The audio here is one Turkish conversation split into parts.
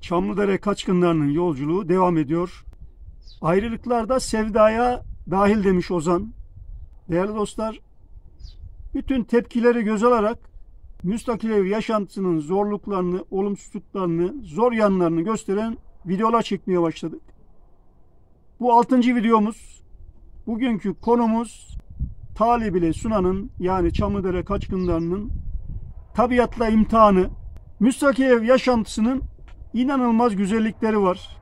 Çamlıdere kaçkınlarının yolculuğu devam ediyor. Ayrılıklarda sevdaya dahil demiş Ozan. Değerli dostlar, bütün tepkileri göz alarak müstakil ev yaşantısının zorluklarını, olumsuzluklarını, zor yanlarını gösteren videolar çekmeye başladık. Bu 6. videomuz. Bugünkü konumuz Talip ile Suna'nın, yani Çamlıdere kaçkınlarının tabiatla imtihanı. Müstakil ev yaşantısının inanılmaz güzellikleri var.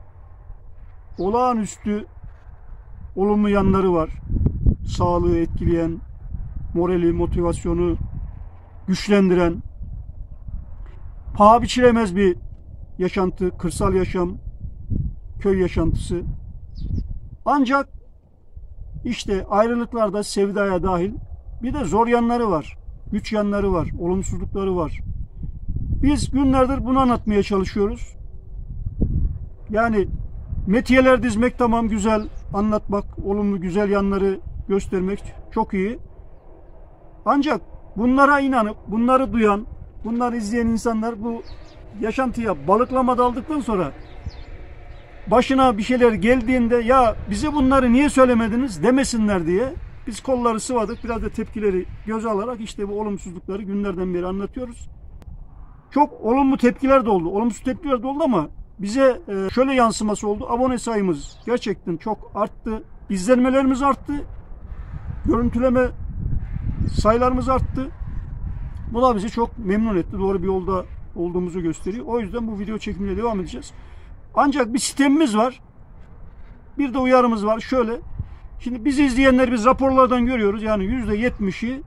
Olağanüstü olumlu yanları var. Sağlığı etkileyen, morali, motivasyonu güçlendiren, paha biçilemez bir yaşantı, kırsal yaşam, köy yaşantısı. Ancak işte ayrılıklarda sevdaya dahil bir de zor yanları var, güç yanları var, olumsuzlukları var. Biz günlerdir bunu anlatmaya çalışıyoruz. Yani metiyeler dizmek tamam, güzel, anlatmak, olumlu güzel yanları göstermek çok iyi. Ancak bunlara inanıp, bunları duyan, bunları izleyen insanlar bu yaşantıya balıklama daldıktan sonra başına bir şeyler geldiğinde ya bize bunları niye söylemediniz demesinler diye biz kolları sıvadık. Biraz da tepkileri göze alarak işte bu olumsuzlukları günlerden beri anlatıyoruz. Çok olumlu tepkiler de oldu. Olumsuz tepkiler de oldu ama bize şöyle yansıması oldu. Abone sayımız gerçekten çok arttı. İzlenmelerimiz arttı. Görüntüleme sayılarımız arttı. Bu da bizi çok memnun etti. Doğru bir yolda olduğumuzu gösteriyor. O yüzden bu video çekimine devam edeceğiz. Ancak bir sistemimiz var. Bir de uyarımız var. Şöyle. Şimdi bizi izleyenler biz raporlardan görüyoruz. Yani %70'i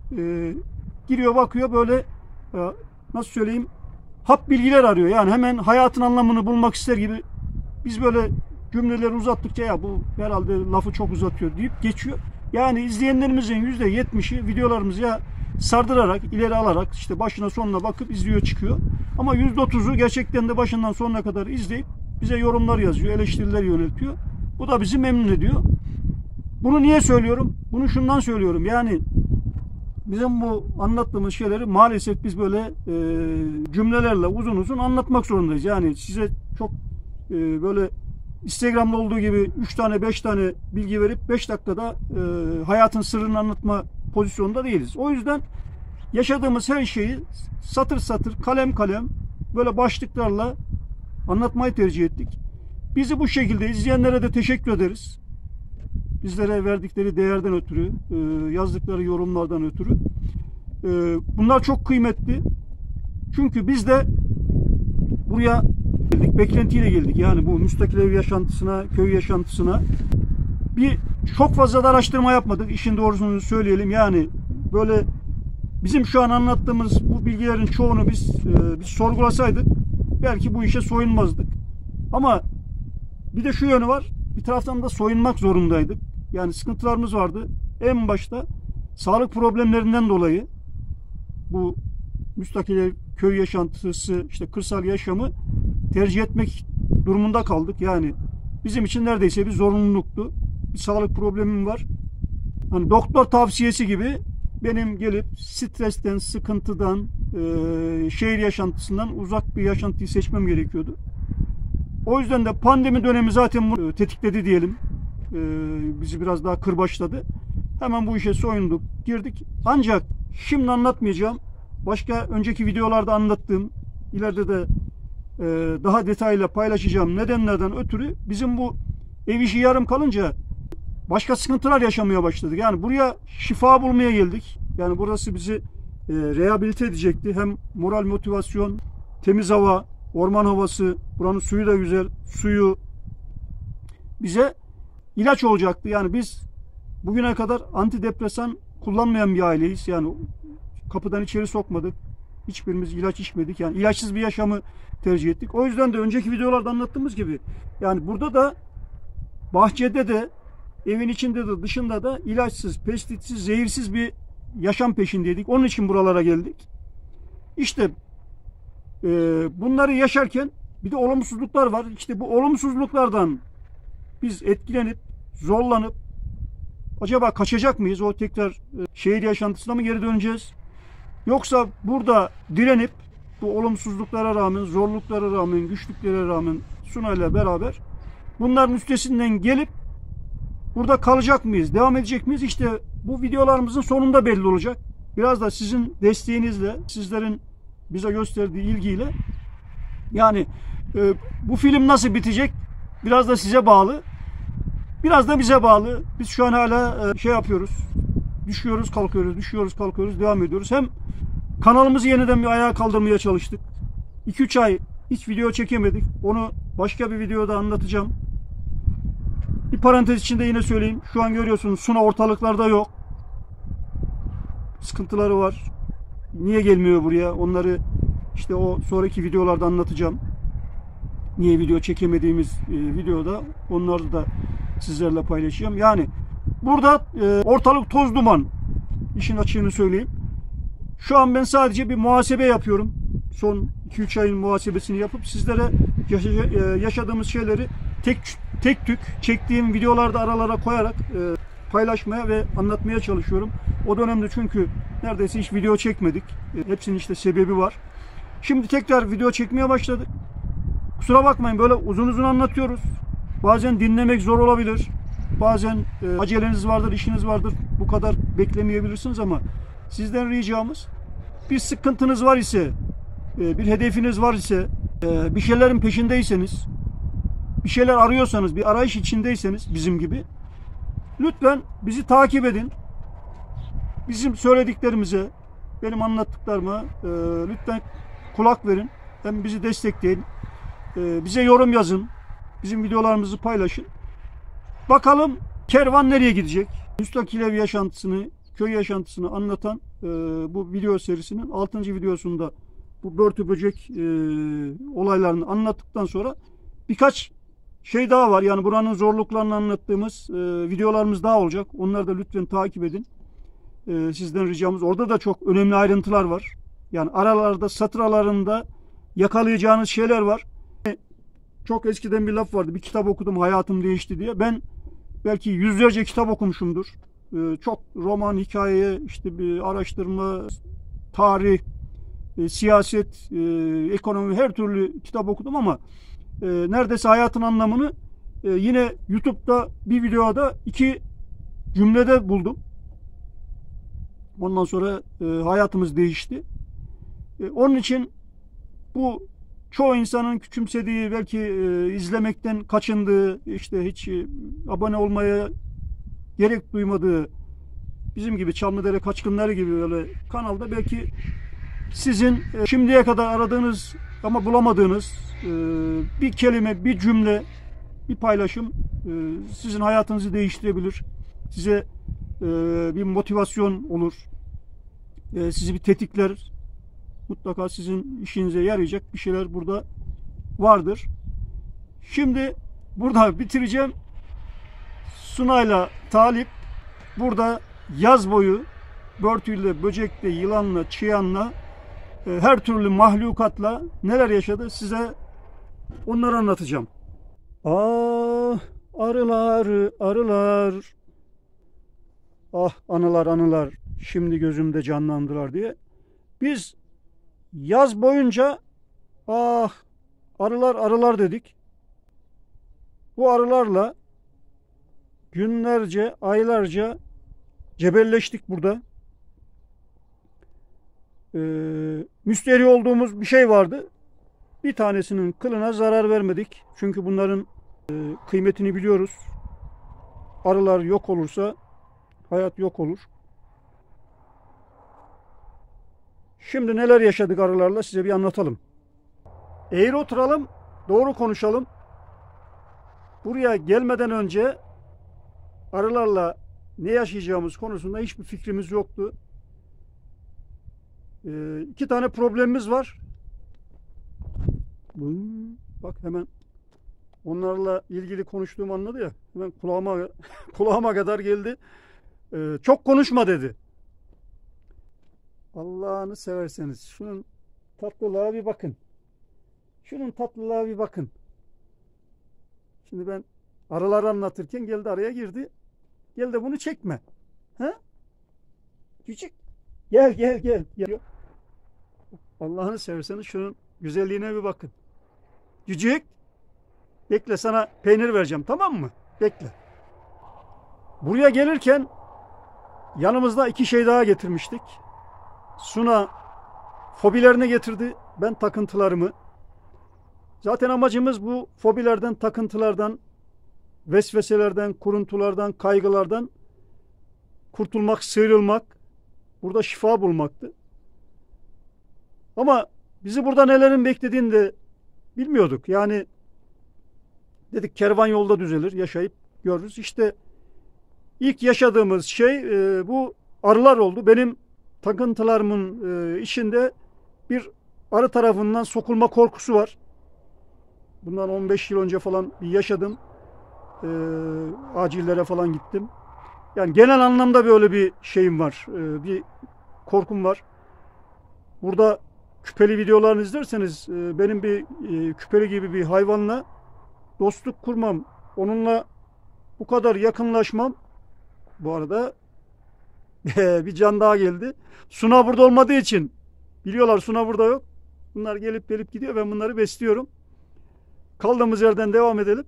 giriyor bakıyor böyle nasıl söyleyeyim, hap bilgiler arıyor. Yani hemen hayatın anlamını bulmak ister gibi biz böyle cümleleri uzattıkça ya bu herhalde lafı çok uzatıyor deyip geçiyor. Yani izleyenlerimizin %70'i videolarımızı ya sardırarak, ileri alarak işte başına sonuna bakıp izliyor çıkıyor. Ama %30'u gerçekten de başından sonuna kadar izleyip bize yorumlar yazıyor, eleştiriler yöneltiyor. Bu da bizi memnun ediyor. Bunu niye söylüyorum? Bunu şundan söylüyorum. Yani bizim bu anlattığımız şeyleri maalesef biz böyle cümlelerle uzun uzun anlatmak zorundayız. Yani size çok böyle Instagram'da olduğu gibi 3 tane 5 tane bilgi verip 5 dakikada hayatın sırrını anlatma pozisyonunda değiliz. O yüzden yaşadığımız her şeyi satır satır, kalem kalem böyle başlıklarla anlatmayı tercih ettik. Bizi bu şekilde izleyenlere de teşekkür ederiz. Bizlere verdikleri değerden ötürü, yazdıkları yorumlardan ötürü. Bunlar çok kıymetli. Çünkü biz de buraya geldik, beklentiyle geldik. Yani bu müstakil ev yaşantısına, köy yaşantısına. Çok fazla da araştırma yapmadık. İşin doğrusunu söyleyelim. Yani böyle bizim şu an anlattığımız bu bilgilerin çoğunu biz sorgulasaydık belki bu işe soyunmazdık. Ama bir de şu yönü var. Bir taraftan da soyunmak zorundaydık. Yani sıkıntılarımız vardı. En başta sağlık problemlerinden dolayı bu müstakil ev, köy yaşantısı, işte kırsal yaşamı tercih etmek durumunda kaldık. Yani bizim için neredeyse bir zorunluluktu. Bir sağlık problemim var. Hani doktor tavsiyesi gibi benim gelip stresten, sıkıntıdan, şehir yaşantısından uzak bir yaşantıyı seçmem gerekiyordu. O yüzden de pandemi dönemi zaten bunu tetikledi diyelim. Bizi biraz daha kırbaçladı. Hemen bu işe soyunduk, girdik. Ancak şimdi anlatmayacağım. Başka önceki videolarda anlattığım, ileride de daha detaylı paylaşacağım nedenlerden ötürü bizim bu ev işi yarım kalınca başka sıkıntılar yaşamaya başladık. Yani buraya şifa bulmaya geldik. Yani burası bizi rehabilite edecekti. Hem moral, motivasyon, temiz hava, orman havası, buranın suyu da güzel. Suyu bize ilaç olacaktı. Yani biz bugüne kadar antidepresan kullanmayan bir aileyiz. Yani kapıdan içeri sokmadık. Hiçbirimiz ilaç içmedik. Yani ilaçsız bir yaşamı tercih ettik. O yüzden de önceki videolarda anlattığımız gibi yani burada da bahçede de evin içinde de dışında da ilaçsız, pestitsiz, zehirsiz bir yaşam peşindeydik. Onun için buralara geldik. İşte bunları yaşarken bir de olumsuzluklar var. İşte bu olumsuzluklardan biz etkilenip, zorlanıp acaba kaçacak mıyız? O tekrar şehir yaşantısına mı geri döneceğiz? Yoksa burada direnip bu olumsuzluklara rağmen, zorluklara rağmen, güçlüklere rağmen Sunay'la beraber bunların üstesinden gelip burada kalacak mıyız, devam edecek miyiz? İşte bu videolarımızın sonunda belli olacak. Biraz da sizin desteğinizle, sizlerin bize gösterdiği ilgiyle, yani bu film nasıl bitecek? Biraz da size bağlı. Biraz da bize bağlı. Biz şu an hala şey yapıyoruz. Düşüyoruz, kalkıyoruz, düşüyoruz, kalkıyoruz, devam ediyoruz. Hem kanalımızı yeniden bir ayağa kaldırmaya çalıştık. 2-3 ay hiç video çekemedik. Onu başka bir videoda anlatacağım. Bir parantez içinde yine söyleyeyim. Şu an görüyorsunuz Suna ortalıklarda yok. Sıkıntıları var. Niye gelmiyor buraya? Onları işte o sonraki videolarda anlatacağım. Niye video çekemediğimiz videoda onları da sizlerle paylaşacağım. Yani burada ortalık toz duman. İşin açığını söyleyeyim. Şu an ben sadece bir muhasebe yapıyorum. Son 2-3 ayın muhasebesini yapıp sizlere yaşadığımız şeyleri tek tük çektiğim videolarda aralara koyarak paylaşmaya ve anlatmaya çalışıyorum. O dönemde çünkü neredeyse hiç video çekmedik. Hepsinin işte sebebi var. Şimdi tekrar video çekmeye başladık. Kusura bakmayın, böyle uzun uzun anlatıyoruz. Bazen dinlemek zor olabilir. Bazen aceleniz vardır, işiniz vardır. Bu kadar beklemeyebilirsiniz ama sizden ricamız, bir sıkıntınız var ise, bir hedefiniz var ise, bir şeylerin peşindeyseniz, bir şeyler arıyorsanız, bir arayış içindeyseniz bizim gibi, lütfen bizi takip edin. Bizim söylediklerimize, benim anlattıklarıma lütfen kulak verin. Hem bizi destekleyin. Bize yorum yazın. Bizim videolarımızı paylaşın. Bakalım kervan nereye gidecek? Müstakil ev yaşantısını, köy yaşantısını anlatan bu video serisinin 6. videosunda bu börtü böcek olaylarını anlattıktan sonra birkaç şey daha var. Yani buranın zorluklarını anlattığımız videolarımız daha olacak. Onları da lütfen takip edin. Sizden ricamız. Orada da çok önemli ayrıntılar var. Yani aralarda, satır aralarında yakalayacağınız şeyler var. Çok eskiden bir laf vardı. Bir kitap okudum, hayatım değişti diye. Ben belki yüzlerce kitap okumuşumdur. Çok roman, hikaye, işte bir araştırma, tarih, siyaset, ekonomi, her türlü kitap okudum ama neredeyse hayatın anlamını yine YouTube'da bir videoda 2 cümlede buldum. Ondan sonra hayatımız değişti. Onun için bu çoğu insanın küçümsediği, belki izlemekten kaçındığı, işte hiç abone olmaya gerek duymadığı, bizim gibi Çamlıdere Kaçkınları gibi böyle kanalda belki sizin şimdiye kadar aradığınız ama bulamadığınız bir kelime, bir cümle, bir paylaşım sizin hayatınızı değiştirebilir. Size bir motivasyon olur. Sizi bir tetikler. Mutlaka sizin işinize yarayacak bir şeyler burada vardır. Şimdi burada bitireceğim. Sunay'la Talip burada yaz boyu börtüyle, böcekle, yılanla, çıyanla, her türlü mahlukatla neler yaşadı size onları anlatacağım. Ah arılar, arılar. Ah anılar, anılar. Şimdi gözümde canlandılar diye. Biz yaz boyunca ah arılar, arılar dedik. Bu arılarla günlerce, aylarca cebelleştik burada. Müsterih olduğumuz bir şey vardı. Bir tanesinin kılına zarar vermedik. Çünkü bunların kıymetini biliyoruz. Arılar yok olursa hayat yok olur. Şimdi neler yaşadık arılarla size bir anlatalım. Eğri oturalım, doğru konuşalım. Buraya gelmeden önce arılarla ne yaşayacağımız konusunda hiçbir fikrimiz yoktu. 2 tane problemimiz var. Bak hemen onlarla ilgili konuştuğumu anladı ya. Hemen kulağıma kadar geldi. Çok konuşma dedi. Allah'ını severseniz şunun tatlılığa bir bakın. Şunun tatlılığa bir bakın. Şimdi ben arıları anlatırken geldi araya girdi. Gel de bunu çekme. Ha? Küçük. Gel. Allah'ını severseniz şunun güzelliğine bir bakın. Cücük. Bekle, sana peynir vereceğim, tamam mı? Bekle. Buraya gelirken yanımızda 2 şey daha getirmiştik. Suna fobilerini getirdi. Ben takıntılarımı. Zaten amacımız bu fobilerden, takıntılardan, vesveselerden, kuruntulardan, kaygılardan kurtulmak, sıyrılmak, burada şifa bulmaktı. Ama bizi burada nelerin beklediğini de bilmiyorduk. Yani dedik kervan yolda düzelir, yaşayıp görürüz. İşte ilk yaşadığımız şey bu arılar oldu. Benim takıntılarımın içinde bir arı tarafından sokulma korkusu var. Bundan 15 yıl önce falan bir yaşadım. Acillere falan gittim. Yani genel anlamda böyle bir şeyim var. Bir korkum var. Burada küpeli videolarını izlerseniz benim bir küpeli gibi bir hayvanla dostluk kurmam, onunla bu kadar yakınlaşmam. Bu arada bir can daha geldi. Suna burada olmadığı için, biliyorlar Suna burada yok. Bunlar gelip gidiyor. Ben bunları besliyorum. Kaldığımız yerden devam edelim.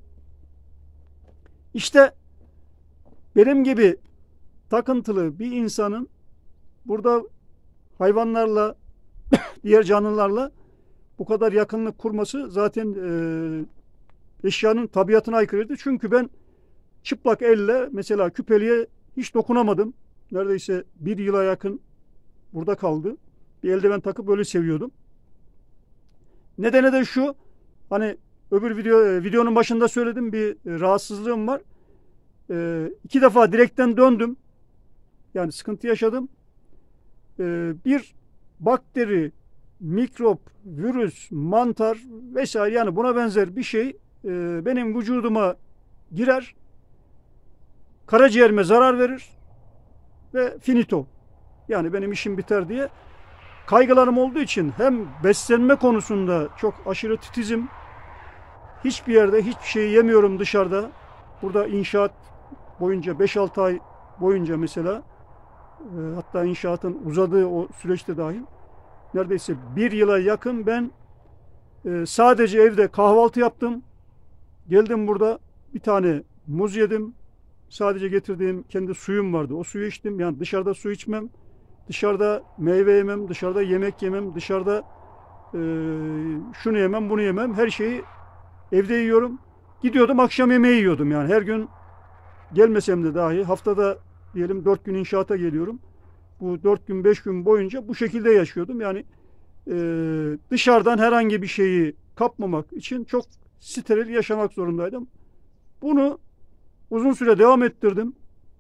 İşte benim gibi takıntılı bir insanın burada hayvanlarla, diğer canlılarla bu kadar yakınlık kurması zaten eşyanın tabiatına aykırıydı. Çünkü ben çıplak elle mesela küpeliğe hiç dokunamadım. Neredeyse 1 yıla yakın burada kaldı. Bir eldiven takıp böyle seviyordum. Nedeni de şu, hani öbür videonun başında söyledim, bir rahatsızlığım var. 2 defa direkten döndüm. Yani sıkıntı yaşadım. Bir bakteri, mikrop, virüs, mantar vesaire, yani buna benzer bir şey benim vücuduma girer, karaciğerime zarar verir ve finito. Yani benim işim biter diye kaygılarım olduğu için hem beslenme konusunda çok aşırı titizim. Hiçbir yerde hiçbir şey yemiyorum dışarıda. Burada inşaat boyunca 5-6 ay boyunca mesela, hatta inşaatın uzadığı o süreçte dahil neredeyse 1 yıla yakın ben sadece evde kahvaltı yaptım. Geldim burada bir tane muz yedim. Sadece getirdiğim kendi suyum vardı. O suyu içtim. Yani dışarıda su içmem. Dışarıda meyve yemem. Dışarıda yemek yemem. Dışarıda şunu yemem, bunu yemem. Her şeyi evde yiyorum. Gidiyordum akşam yemeği yiyordum yani. Her gün gelmesem de dahi haftada diyelim 4 gün inşaata geliyorum. Bu 4 gün 5 gün boyunca bu şekilde yaşıyordum. Yani dışarıdan herhangi bir şeyi kapmamak için çok steril yaşamak zorundaydım. Bunu uzun süre devam ettirdim.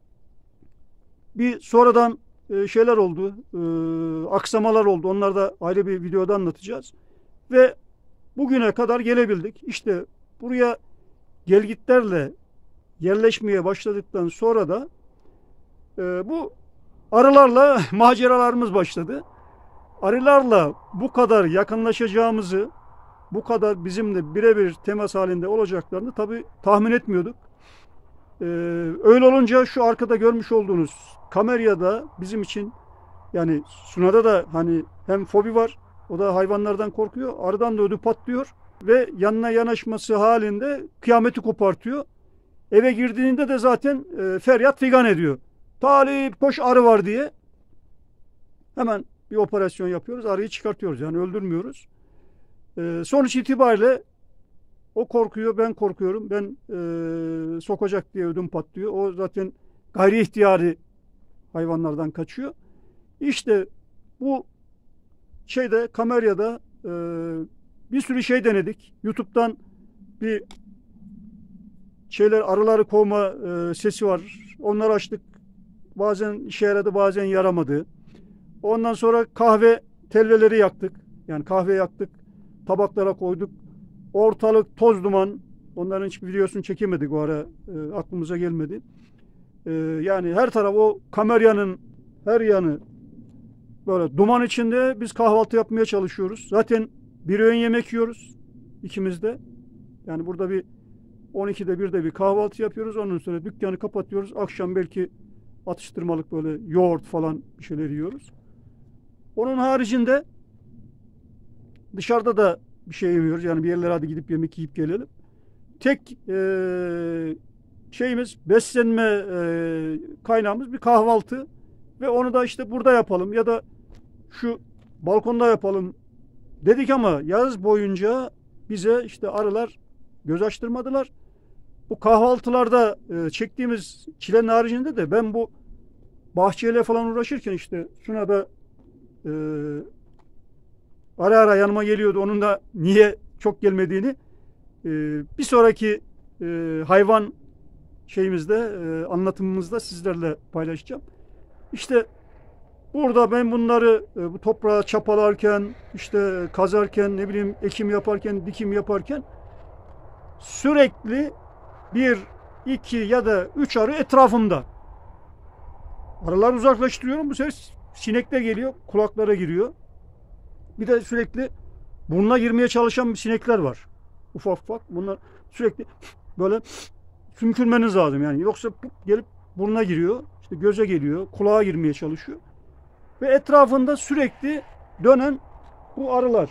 Bir sonradan şeyler oldu, aksamalar oldu. Onları da ayrı bir videoda anlatacağız. Ve bugüne kadar gelebildik. İşte buraya gelgitlerle yerleşmeye başladıktan sonra da bu arılarla maceralarımız başladı. Arılarla bu kadar yakınlaşacağımızı, bu kadar bizimle birebir temas halinde olacaklarını tabii tahmin etmiyorduk. Öyle olunca şu arkada görmüş olduğunuz kamerada bizim için, yani Suna'da da hani hem fobi var, o da hayvanlardan korkuyor, arıdan da ödü patlıyor ve yanına yanaşması halinde kıyameti kopartıyor. Eve girdiğinde de zaten feryat figan ediyor. Talip koş, arı var diye. Hemen bir operasyon yapıyoruz, arıyı çıkartıyoruz, yani öldürmüyoruz. Sonuç itibariyle o korkuyor, ben korkuyorum. Ben sokacak diye ödüm patlıyor. O zaten gayri ihtiyari hayvanlardan kaçıyor. İşte bu şeyde, kamerada bir sürü şey denedik. YouTube'dan bir şeyler, arıları kovma sesi var. Onları açtık. Bazen işe yaradı, bazen yaramadı. Ondan sonra kahve telveleri yaktık. Yani kahve yaktık. Tabaklara koyduk. Ortalık toz duman. Onların hiçbir videosunu çekemedik o ara. Aklımıza gelmedi. Yani her taraf, o kameryanın her yanı böyle duman içinde. Biz kahvaltı yapmaya çalışıyoruz. Zaten bir öğün yemek yiyoruz ikimiz de. Yani burada bir 12'de 1'de bir kahvaltı yapıyoruz. Ondan sonra dükkanı kapatıyoruz. Akşam belki atıştırmalık böyle yoğurt falan bir şeyler yiyoruz. Onun haricinde Dışarıda da bir şey yemiyoruz. Yani bir yerlere hadi gidip yemek yiyip gelelim. Tek şeyimiz, beslenme kaynağımız bir kahvaltı. Ve onu da işte burada yapalım ya da şu balkonda yapalım dedik ama yaz boyunca bize işte arılar göz açtırmadılar. Bu kahvaltılarda çektiğimiz çilenin haricinde de ben bu bahçeyle falan uğraşırken işte şuna da e, ara ara yanıma geliyordu. Onun da niye çok gelmediğini bir sonraki hayvan şeyimizde anlatımımızda sizlerle paylaşacağım. İşte burada ben bunları bu toprağa çapalarken, işte kazarken, ne bileyim ekim yaparken, dikim yaparken sürekli bir, iki ya da üç arı etrafımda. Arılar uzaklaştırıyorum. Bu sefer sinekler geliyor, kulaklara giriyor. Bir de sürekli burnuna girmeye çalışan sinekler var. Ufak ufak. Bunlar sürekli böyle sümkürmeniz lazım yani. Yoksa gelip burnuna giriyor, işte göze geliyor, kulağa girmeye çalışıyor. Ve etrafında sürekli dönen bu arılar.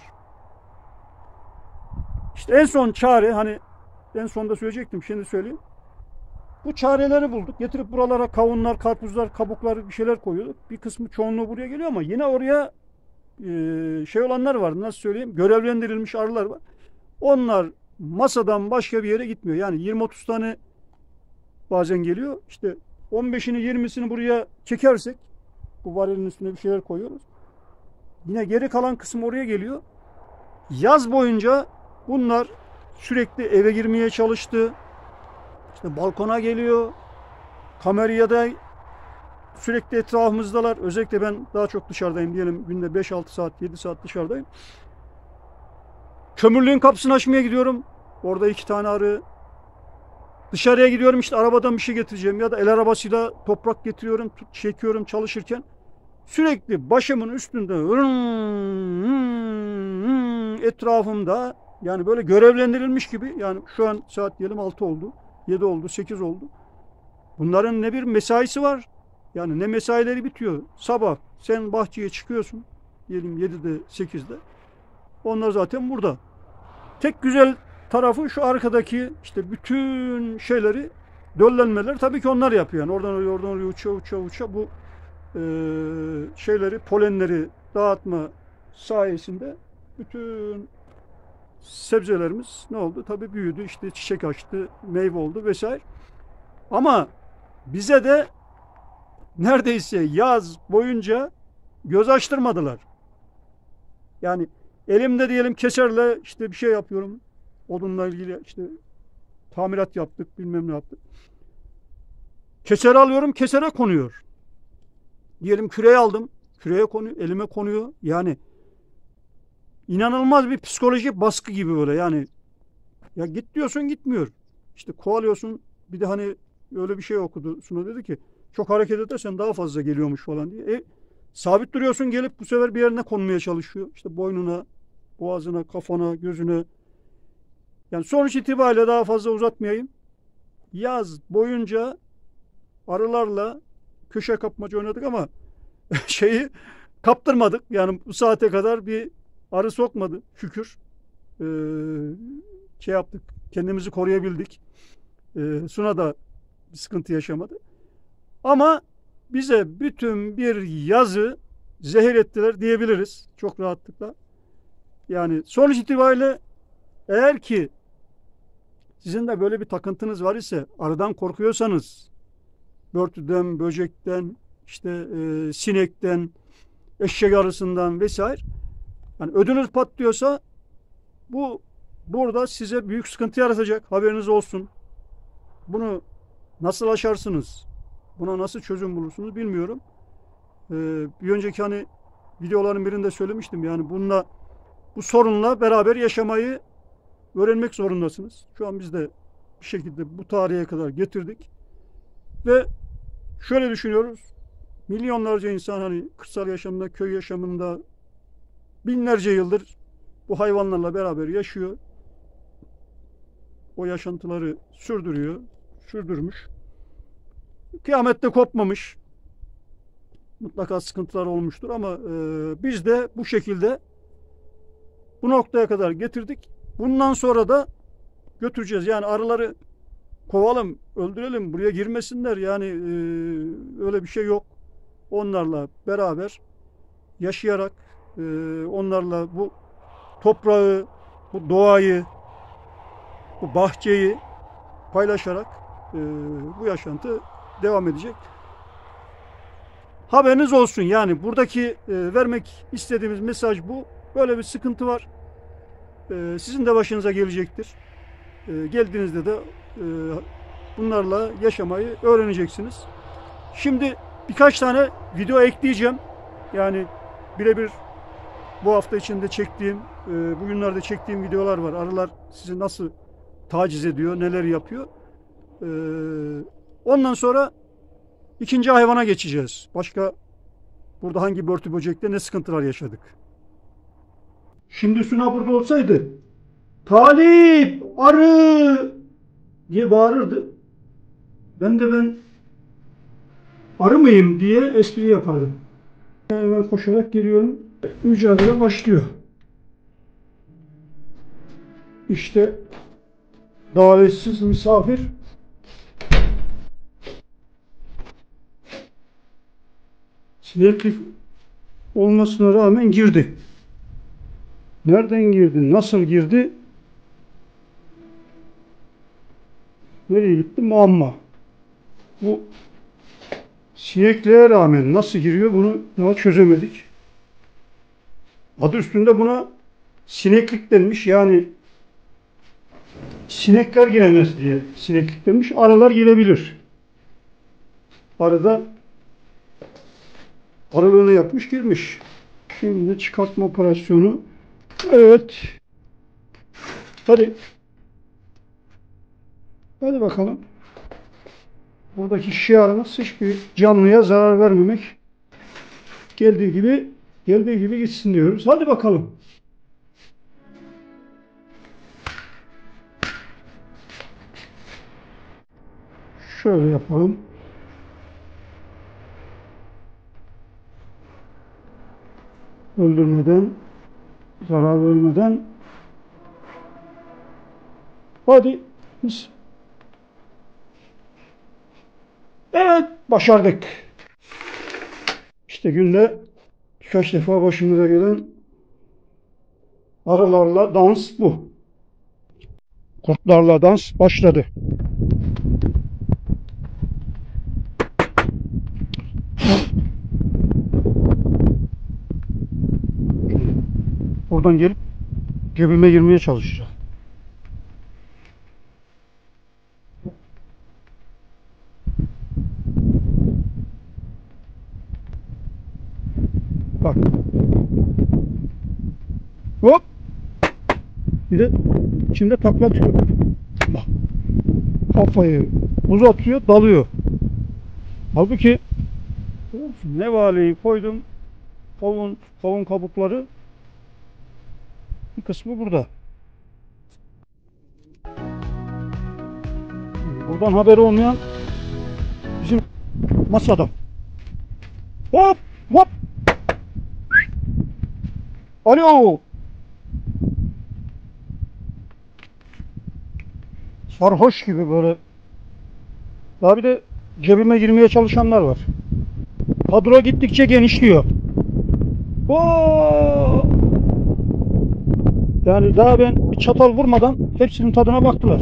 İşte en son çare, hani en sonda söyleyecektim, şimdi söyleyeyim. Bu çareleri bulduk. Getirip buralara kavunlar, karpuzlar, kabuklar bir şeyler koyuyorduk. Bir kısmı çoğunluğu buraya geliyor ama yine oraya şey olanlar var. Nasıl söyleyeyim? Görevlendirilmiş arılar var. Onlar masadan başka bir yere gitmiyor. Yani 20-30 tane bazen geliyor. İşte 15'ini 20'sini buraya çekersek bu varilin üstüne bir şeyler koyuyoruz. Yine geri kalan kısım oraya geliyor. Yaz boyunca bunlar sürekli eve girmeye çalıştı. İşte balkona geliyor. Kameraya da sürekli etrafımızdalar. Özellikle ben daha çok dışarıdayım diyelim. Günde 5-6 saat, 7 saat dışarıdayım. Kömürlüğün kapısını açmaya gidiyorum. Orada 2 tane arı. Dışarıya gidiyorum, işte arabadan bir şey getireceğim ya da el arabasıyla toprak getiriyorum, çekiyorum çalışırken. Sürekli başımın üstünde etrafımda, yani böyle görevlendirilmiş gibi. Yani şu an saat diyelim 6 oldu, 7 oldu, 8 oldu. Bunların ne bir mesaisi var. Yani ne mesaileri bitiyor. Sabah sen bahçeye çıkıyorsun diyelim 7'de 8'de. Onlar zaten burada. Tek güzel tarafı şu arkadaki işte bütün şeyleri, döllenmeler tabii ki onlar yapıyor. Yani oradan oraya uça bu şeyleri, polenleri dağıtma sayesinde bütün sebzelerimiz ne oldu? Tabii büyüdü, işte çiçek açtı, meyve oldu vesaire. Ama bize de neredeyse yaz boyunca göz açtırmadılar. Yani elimde diyelim keserle işte bir şey yapıyorum. Odunla ilgili işte tamirat yaptık, bilmem ne yaptık. Keseri alıyorum, kesere konuyor. Diyelim küreği aldım, küreğe konuyor, elime konuyor. Yani inanılmaz bir psikolojik baskı gibi böyle. Yani ya git diyorsun, gitmiyor. İşte kovalıyorsun. Bir de hani öyle bir şey okudu. Suna dedi ki çok hareket edersen daha fazla geliyormuş falan diye. Sabit duruyorsun, gelip bu sefer bir yerine konmaya çalışıyor. İşte boynuna, boğazına, kafana, gözüne. Yani sonuç itibariyle daha fazla uzatmayayım. Yaz boyunca arılarla köşe kapmaca oynadık ama şeyi kaptırmadık. Yani bu saate kadar bir arı sokmadı şükür. Şey yaptık, kendimizi koruyabildik. Suna da bir sıkıntı yaşamadı. Ama bize bütün bir yazı zehir ettiler diyebiliriz çok rahatlıkla. Yani sonuç itibariyle eğer ki sizin de böyle bir takıntınız var ise, arıdan korkuyorsanız, börtüden, böcekten, işte sinekten, eşek arısından vesaire, yani ödünüz patlıyorsa bu burada size büyük sıkıntı yaratacak. Haberiniz olsun. Bunu nasıl aşarsınız? Buna nasıl çözüm bulursunuz bilmiyorum. Bir önceki hani videoların birinde söylemiştim. Yani bu sorunla beraber yaşamayı öğrenmek zorundasınız. Şu an biz de bir şekilde bu tarihe kadar getirdik. Ve şöyle düşünüyoruz. Milyonlarca insan hani kırsal yaşamında, köy yaşamında binlerce yıldır bu hayvanlarla beraber yaşıyor. O yaşantıları sürdürmüş. Kıyamette kopmamış. Mutlaka sıkıntılar olmuştur ama biz de bu şekilde bu noktaya kadar getirdik. Bundan sonra da götüreceğiz. Yani arıları kovalım, öldürelim, buraya girmesinler. Yani öyle bir şey yok. Onlarla beraber yaşayarak, onlarla bu toprağı, bu doğayı, bu bahçeyi paylaşarak bu yaşantı devam edecek. Haberiniz olsun. Yani buradaki vermek istediğimiz mesaj bu. Böyle bir sıkıntı var. Sizin de başınıza gelecektir. Geldiğinizde de bunlarla yaşamayı öğreneceksiniz. Şimdi birkaç tane video ekleyeceğim. Yani birebir bu hafta içinde çektiğim, bugünlerde çektiğim videolar var. Arılar sizi nasıl taciz ediyor, neler yapıyor. Ondan sonra ikinci hayvana geçeceğiz. Başka burada hangi börtü böcekte ne sıkıntılar yaşadık. Şimdi Suna burada olsaydı Talip, arı diye bağırırdı. Ben arı mıyım diye espri yapardım. Hemen koşarak geliyorum. Mücadele başlıyor. İşte davetsiz misafir sineklik olmasına rağmen girdi. Nereden girdi? Nasıl girdi? Nereye gitti? Muamma. Bu sinekliğe rağmen nasıl giriyor bunu daha çözemedik. Adı üstünde buna sineklik denmiş. Yani sinekler giremez diye sineklik denmiş. Arılar girebilir. Arı da arılığını yapmış girmiş. Şimdi çıkartma operasyonu. Evet. Hadi. Hadi bakalım. Buradaki şiarımız hiçbir canlıya zarar vermemek. Geldiği gibi gitsin diyoruz. Hadi bakalım. Şöyle yapalım. Öldürmeden, zarar vermeden. Hadi. Evet, başardık. İşte günde birkaç defa başımıza gelen arılarla dans bu. Kurtlarla dans başladı. Oradan gelip cebime girmeye çalışacağım. Bak. Hop. Bir de içinde takla atıyor. Bak. Kafayı uzatıyor, dalıyor. Halbuki nevaleyi koydum. Kavun kabukları bir kısmı burada. Buradan haberi olmayan bizim masada. Hop hop. Alo. Sarhoş gibi böyle. Daha bir de cebime girmeye çalışanlar var. Kadro gittikçe genişliyor. Oo! Yani daha ben bir çatal vurmadan hepsinin tadına baktılar.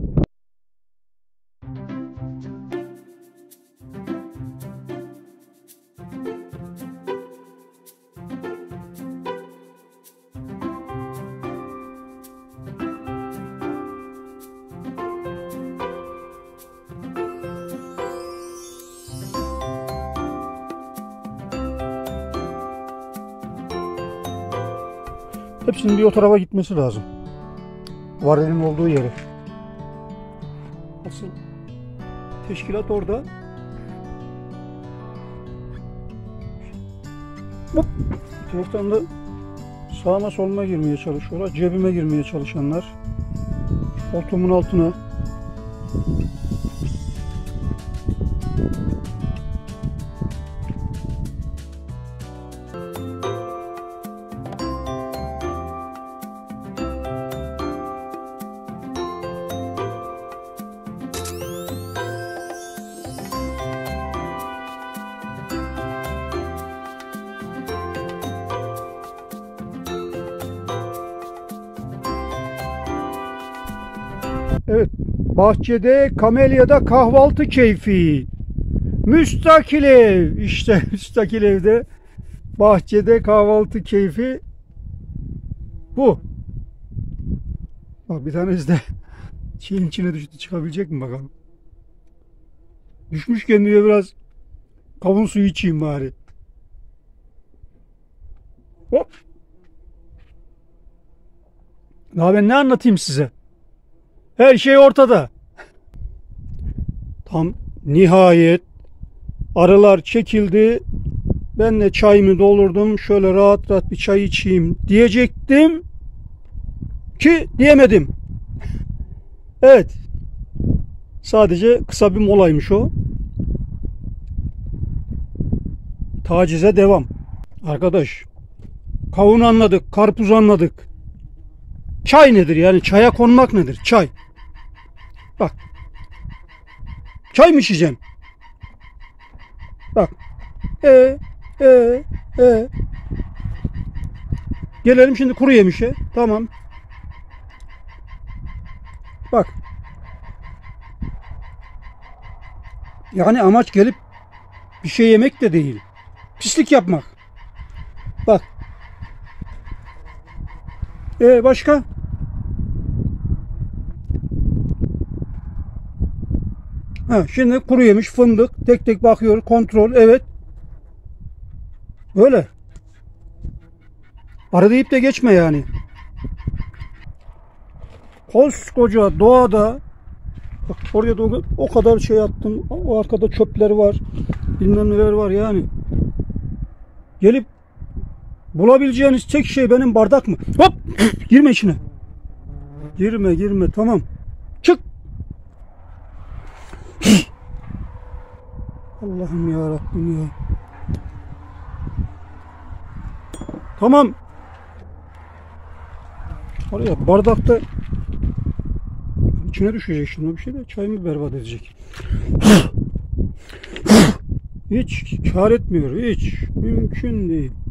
Hepsinin bir o tarafa gitmesi lazım. Varenin olduğu yere. Asıl teşkilat orada. Hop. Bir taraftan da sağıma soluma girmeye çalışıyorlar. Cebime girmeye çalışanlar. Koltuğumun altına. Evet, bahçede kamelyada kahvaltı keyfi. Müstakil ev. İşte müstakil evde bahçede kahvaltı keyfi bu. Bak bir tanesi de şeyin içine düştü. Çıkabilecek mi bakalım. Düşmüşken diye biraz kavun suyu içeyim bari. Hop. Daha ben ne anlatayım size? Her şey ortada. Tam nihayet arılar çekildi. Ben de çayımı doldurdum. Şöyle rahat rahat bir çay içeyim diyecektim ki diyemedim. Evet. Sadece kısa bir molaymış o. Tacize devam. Arkadaş, kavun anladık, karpuz anladık. Çay nedir yani? Çaya konmak nedir? Çay. Bak. Çay mı içeceksin? Bak. E. Gelelim şimdi kuru yemişe. Tamam. Bak. Yani amaç gelip bir şey yemek de değil. Pislik yapmak. Bak. Başka? Şimdi kuru yemiş, fındık, tek tek bakıyor, kontrol, evet. Böyle. Arı deyip de geçme yani. Koskoca doğada, bak oraya da o kadar şey attım, o arkada çöpler var, bilmem neler var yani. Gelip bulabileceğiniz tek şey benim bardak mı? Hop! Girme içine. Girme, tamam. Çık! Allah'ım ya Rabbim ya. Tamam. Oraya bardakta içine düşecek şimdi bir şey de çayımı berbat edecek. Hiç kâr etmiyor. Hiç. Mümkün değil.